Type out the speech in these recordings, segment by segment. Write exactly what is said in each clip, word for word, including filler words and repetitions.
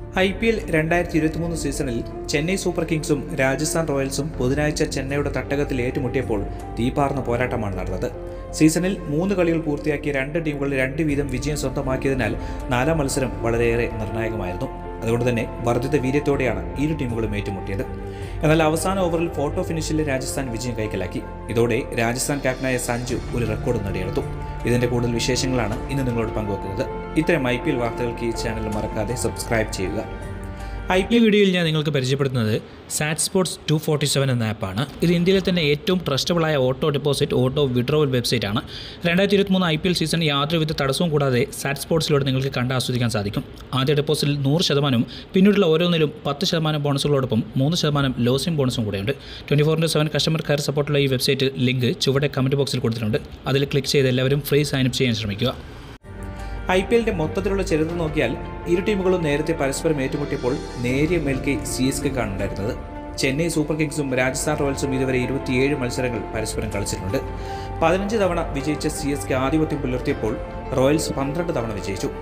I P L രണ്ടായിരത്തി ഇരുപത്തിമൂന്ന് സീസണിൽ ചെന്നൈ സൂപ്പർ കിങ്സും രാജസ്ഥാൻ റോയൽസും ബുധനാഴ്ച ചെന്നൈയുടെ തട്ടകത്തിൽ ഏറ്റുമുട്ടിയപ്പോൾ തീപാർന്ന പോരാട്ടമാണ് നടന്നത്. സീസണിൽ മൂന്ന് കളികൾ പൂർത്തിയാക്കിയ രണ്ട് ടീമുകൾ രണ്ട് വീതം വിജയം സ്വന്തമാക്കിയതിനാൽ നാലാം മത്സരം വളരെയേറെ നിർണായകമായിരുന്നു. അതുകൊണ്ട് തന്നെ വർദ്ധിത വീര്യത്തോടെയാണ് ഇരു ടീമുകളും ഏറ്റുമുട്ടിയത്. എന്നാൽ അവസാന ഓവറിൽ ഫോട്ടോ ഫിനിഷിൽ രാജസ്ഥാൻ വിജയം കൈക്കലാക്കി. ഇതോടെ രാജസ്ഥാൻ ക്യാപ്റ്റനായ സഞ്ജു ഒരു റെക്കോർഡ് നേടിയെടുത്തു. ഇതിന്റെ കൂടുതൽ വിശേഷങ്ങളാണ് ഇന്ന് നിങ്ങളോട് പങ്കുവെക്കുന്നത്. ഇത്തരം ഐ പി എൽ വാർത്തകൾക്ക് ഈ ചാനൽ മറക്കാതെ സബ്സ്ക്രൈബ് ചെയ്യുക. ഐ പി എൽ വീഡിയോയിൽ ഞാൻ നിങ്ങൾക്ക് പരിചയപ്പെടുത്തുന്നത് Sat sports two forty seven എന്ന ആപ്പാണ്. ഇത് ഇന്ത്യയിലെ തന്നെ ഏറ്റവും ട്രസ്റ്റബിളായ ഓട്ടോ ഡെപ്പോസിറ്റ് ഓട്ടോ വിഡ്രോവൽ വെബ്സൈറ്റാണ്. രണ്ടായിരത്തി ഇരുപത്തിമൂന്ന് ഐ പി എൽ സീസൺ യാതൊരുവിധ തടസ്സവും കൂടാതെ സാറ്റ് സ്പോർട്സിലൂടെ നിങ്ങൾക്ക് കണ്ട് ആസ്വദിക്കാൻ സാധിക്കും. ആദ്യ ഡെപ്പോസിറ്റിൽ നൂറ് ശതമാനവും പിന്നീടുള്ള ഓരോന്നിലും പത്ത് ശതമാനം ബോണസുകളോടൊപ്പം മൂന്ന് ശതമാനം ലോസിംഗ് ബോണസും കൂടെയുണ്ട്. Twenty four into seven customer care സപ്പോർട്ടുള്ള ഈ വെബ്സൈറ്റ് ലിങ്ക് ചുവടെ കമൻറ്റ് ബോക്സിൽ കൊടുത്തിട്ടുണ്ട്. അതിൽ ക്ലിക്ക് ചെയ്ത് എല്ലാവരും ഫ്രീ സൈനപ്പ് ചെയ്യാൻ ശ്രമിക്കുക. ഐ പി എല്ലിന്റെ മൊത്തത്തിലുള്ള ചരിത്രം നോക്കിയാൽ ഇരു ടീമുകളും നേരത്തെ പരസ്പരം ഏറ്റുമുട്ടിയപ്പോൾ നേരിയ മേൽക്കൈ സി എസ് കെ കാണുണ്ടായിരുന്നത്. ചെന്നൈ സൂപ്പർ കിങ്സും രാജസ്ഥാൻ റോയൽസും ഇതുവരെ ഇരുപത്തിയേഴ് മത്സരങ്ങൾ പരസ്പരം കളിച്ചിട്ടുണ്ട്. പതിനഞ്ച് തവണ വിജയിച്ച സി എസ് കെ ആധിപത്യം പുലർത്തിയപ്പോൾ റോയൽസ് പന്ത്രണ്ട് തവണ വിജയിച്ചു.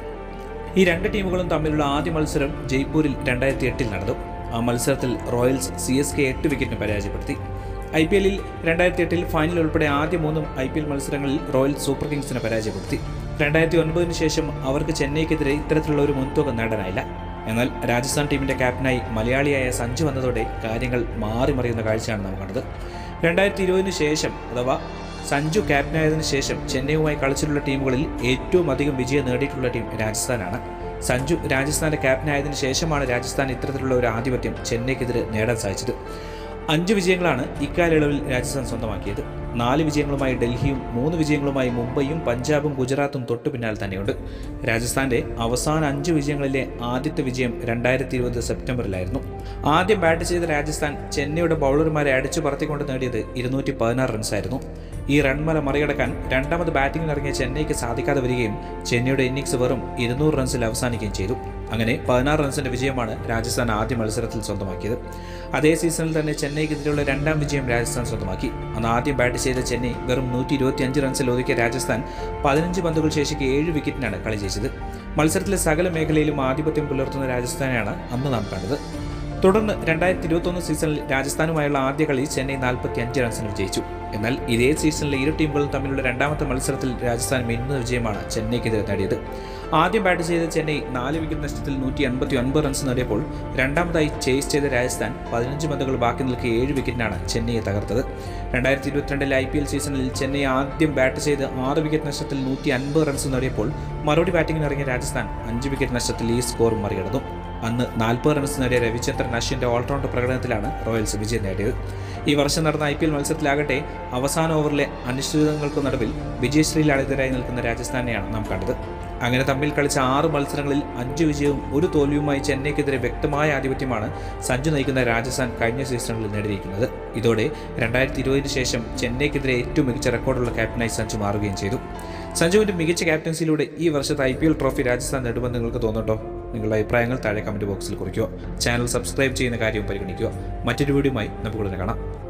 ഈ രണ്ട് ടീമുകളും തമ്മിലുള്ള ആദ്യ മത്സരം ജയ്പൂരിൽ രണ്ടായിരത്തി എട്ടിൽ നടന്നു. ആ മത്സരത്തിൽ റോയൽസ് സി എസ് കെ എട്ട് വിക്കറ്റിന് പരാജയപ്പെടുത്തി. ഐ പി എല്ലിൽ രണ്ടായിരത്തി എട്ടിൽ ഫൈനൽ ഉൾപ്പെടെ ആദ്യ മൂന്നും ഐ പി എൽ മത്സരങ്ങളിൽ റോയൽസ് സൂപ്പർ കിങ്സിനെ പരാജയപ്പെടുത്തി. രണ്ടായിരത്തി ഒൻപതിന് ശേഷം അവർക്ക് ചെന്നൈക്കെതിരെ ഇത്തരത്തിലുള്ള ഒരു മുൻതൂക്കം നേടാനായില്ല. എന്നാൽ രാജസ്ഥാൻ ടീമിന്റെ ക്യാപ്റ്റനായി മലയാളിയായ സഞ്ജു വന്നതോടെ കാര്യങ്ങൾ മാറിമറിയുന്ന കാഴ്ചയാണ് നാം കണ്ടത്. രണ്ടായിരത്തി ഇരുപതിന് ശേഷം അഥവാ സഞ്ജു ക്യാപ്റ്റനായതിനു ശേഷം ചെന്നൈയുമായി കളിച്ചിട്ടുള്ള ടീമുകളിൽ ഏറ്റവും അധികം വിജയം നേടിയിട്ടുള്ള ടീം രാജസ്ഥാനാണ്. സഞ്ജു രാജസ്ഥാന്റെ ക്യാപ്റ്റനായതിനു ശേഷമാണ് രാജസ്ഥാൻ ഇത്തരത്തിലുള്ള ഒരു ആധിപത്യം ചെന്നൈക്കെതിരെ നേടാൻ സാധിച്ചത്. അഞ്ച് വിജയങ്ങളാണ് ഇക്കാലയളവിൽ രാജസ്ഥാൻ സ്വന്തമാക്കിയത്. നാല് വിജയങ്ങളുമായി ഡൽഹിയും മൂന്ന് വിജയങ്ങളുമായി മുംബൈയും പഞ്ചാബും ഗുജറാത്തും തൊട്ടു പിന്നാലെ തന്നെയുണ്ട്. രാജസ്ഥാന്റെ അവസാന അഞ്ച് വിജയങ്ങളിലെ ആദ്യത്തെ വിജയം രണ്ടായിരത്തി ഇരുപത് സെപ്റ്റംബറിലായിരുന്നു. ആദ്യം ബാറ്റ് ചെയ്ത രാജസ്ഥാൻ ചെന്നൈയുടെ ബൗളർമാരെ അടിച്ചു പറത്തിക്കൊണ്ട് നേടിയത് ഇരുന്നൂറ്റി പതിനാറ് റൺസായിരുന്നു. ഈ റൺമല മറികടക്കാൻ രണ്ടാമത് ബാറ്റിംഗിനിറങ്ങിയ ചെന്നൈക്ക് സാധിക്കാതെ വരികയും ചെന്നൈയുടെ ഇന്നിംഗ്സ് വെറും ഇരുന്നൂറ് റൺസിൽ അവസാനിക്കുകയും ചെയ്തു. അങ്ങനെ പതിനാറ് റൺസിന്റെ വിജയമാണ് രാജസ്ഥാൻ ആദ്യ മത്സരത്തിൽ സ്വന്തമാക്കിയത്. അതേ സീസണിൽ തന്നെ ചെന്നൈക്കെതിരെയുള്ള രണ്ടാം വിജയം രാജസ്ഥാൻ സ്വന്തമാക്കി. അന്ന് ആദ്യം ബാറ്റ് ചെയ്ത ചെന്നൈ വെറും നൂറ്റി ഇരുപത്തി അഞ്ച് റൺസിൽ ഒതുക്കിയ രാജസ്ഥാൻ പതിനഞ്ച് പന്തുകൾ ശേഷിക്ക് ഏഴ് വിക്കറ്റിനാണ് കളി ജയിച്ചത്. മത്സരത്തിലെ സകല മേഖലയിലും ആധിപത്യം പുലർത്തുന്ന രാജസ്ഥാനെയാണ് അന്ന് നാം കണ്ടത്. തുടർന്ന് രണ്ടായിരത്തി ഇരുപത്തൊന്ന് സീസണിൽ രാജസ്ഥാനുമായുള്ള ആദ്യ കളി ചെന്നൈ നാൽപ്പത്തി അഞ്ച് റൺസിന് വിജയിച്ചു. എന്നാൽ ഇതേ സീസണിലെ ഇരു ടീമുകളും തമ്മിലുള്ള രണ്ടാമത്തെ മത്സരത്തിൽ രാജസ്ഥാൻ മിന്നുന്ന വിജയമാണ് ചെന്നൈക്കെതിരെ നേടിയത്. ആദ്യം ബാറ്റ് ചെയ്ത ചെന്നൈ നാല് വിക്കറ്റ് നഷ്ടത്തിൽ നൂറ്റി എൺപത്തി ഒൻപത് റൺസ് നേടിയപ്പോൾ രണ്ടാമതായി ചേസ് ചെയ്ത രാജസ്ഥാൻ പതിനഞ്ച് പന്തുകൾ ബാക്കി നിൽക്കെ ഏഴ് വിക്കറ്റിനാണ് ചെന്നൈയെ തകർത്തത്. രണ്ടായിരത്തി ഇരുപത്തിരണ്ടിലെ ഐ പി എൽ സീസണിൽ ചെന്നൈ ആദ്യം ബാറ്റ് ചെയ്ത് ആറ് വിക്കറ്റ് നഷ്ടത്തിൽ നൂറ്റി അൻപത് റൺസ് നേടിയപ്പോൾ മറുപടി ബാറ്റിംഗിന് ഇറങ്ങിയ രാജസ്ഥാൻ അഞ്ച് വിക്കറ്റ് നഷ്ടത്തിൽ ഈ സ്കോർ മറികടന്നു. അന്ന് നാൽപ്പത് റൺസ് നേടിയ രവിചന്ദ്രൻ അശ്വിൻ്റെ ഓൾറൗണ്ട് പ്രകടനത്തിലാണ് റോയൽസ് വിജയം നേടിയത്. ഈ വർഷം നടന്ന ഐ പി എൽ മത്സരത്തിലാകട്ടെ അവസാന ഓവറിലെ അനിശ്ചിതങ്ങൾക്ക് നടുവിൽ വിജയശ്രീലാളിതരായി നിൽക്കുന്ന രാജസ്ഥാനെയാണ് നാം കണ്ടത്. അങ്ങനെ തമ്മിൽ കളിച്ച ആറ് മത്സരങ്ങളിൽ അഞ്ച് വിജയവും ഒരു തോൽവിയുമായി ചെന്നൈക്കെതിരെ വ്യക്തമായ ആധിപത്യമാണ് സഞ്ജു നയിക്കുന്ന രാജസ്ഥാൻ കഴിഞ്ഞ സീസണിൽ നേടിയിരിക്കുന്നത്. ഇതോടെ രണ്ടായിരത്തി ഇരുപതിന് ശേഷം ചെന്നൈക്കെതിരെ ഏറ്റവും മികച്ച റെക്കോർഡുള്ള ക്യാപ്റ്റനായി സഞ്ജു മാറുകയും ചെയ്തു. സഞ്ജുവിൻ്റെ മികച്ച ക്യാപ്റ്റൻസിയിലൂടെ ഈ വർഷത്തെ I P L trophy Rajasthan നേടുമെന്ന് നിങ്ങൾക്ക് തോന്നുന്നുണ്ടോ? നിങ്ങളുടെ അഭിപ്രായങ്ങൾ താഴെ കമൻറ്റ് ബോക്സിൽ കുറിക്കുക. ചാനൽ സബ്സ്ക്രൈബ് ചെയ്യുന്ന കാര്യവും പരിഗണിക്കുക. മറ്റൊരു വീഡിയോയുമായി നമുക്ക് ഉടനെ കാണാം.